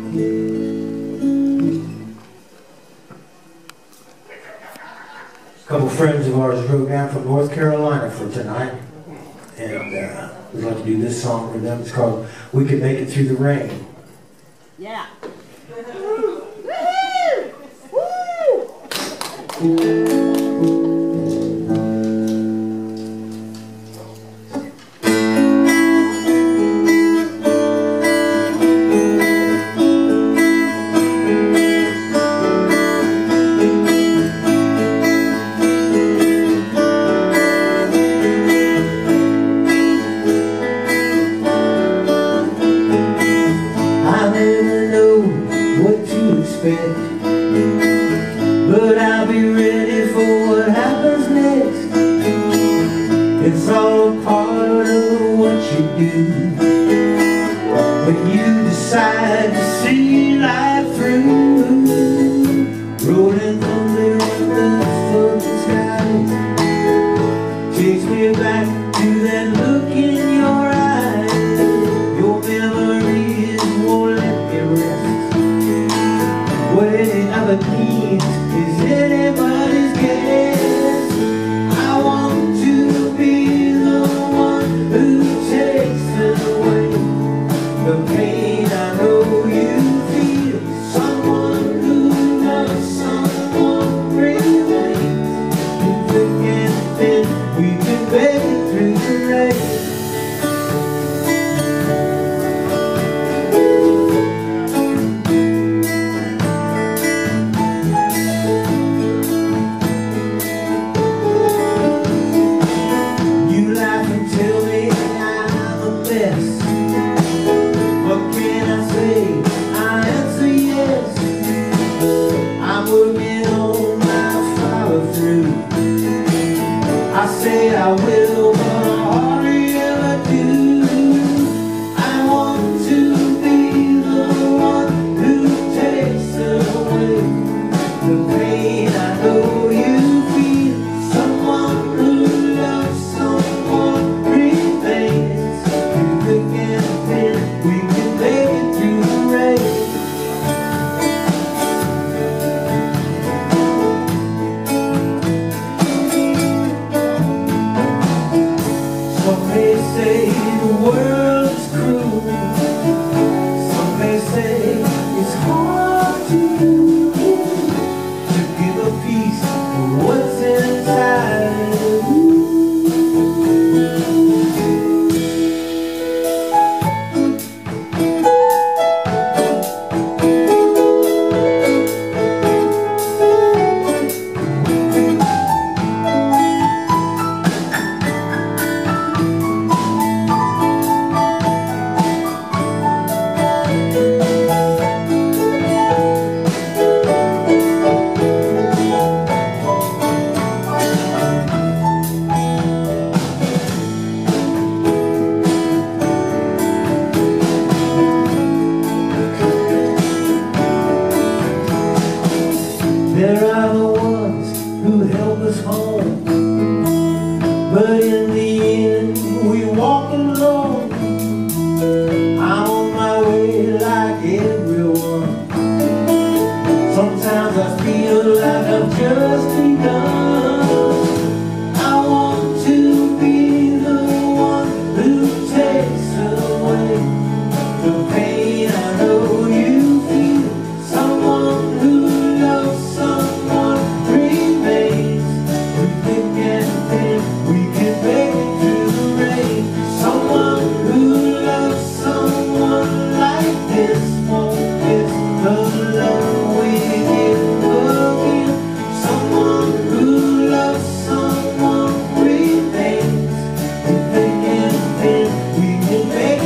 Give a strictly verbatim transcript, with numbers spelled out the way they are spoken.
A couple friends of ours drove down from North Carolina for tonight, and uh, we'd like to do this song for them. It's called "We Could Make It Through the Rain." Yeah. But I'll be ready for what happens next. It's all a part of what you do when you decide to see life through. Rolling thunder in the southern skies takes me back to that look in your eyes. Your memories won't let me rest. What any other needs is anybody's guess. I want to be the one who takes it away. The pain I know you feel. Someone who loves someone remains. Through thick and thin, we can make it through the rain. I will, but I hardly ever do. I want to be the one who takes away the pain I know you feel. Someone who loves someone remains. Through thick and thin, we can make it through the rain. Some may say the world is cruel. Some may say it's hard to do, to give a piece of what's inside of you. There are the ones who help us home, but in the end we walk alone. I'm on my way like everyone. Sometimes I feel like I've just begun. I want to be the one who takes away the pain I know you feel. Someone who loves someone remains. Through thick and thin, we can make it through the rain. Someone who loves someone like this won't miss the love we give again. Someone who loves someone remains. Through thick and thin, we can make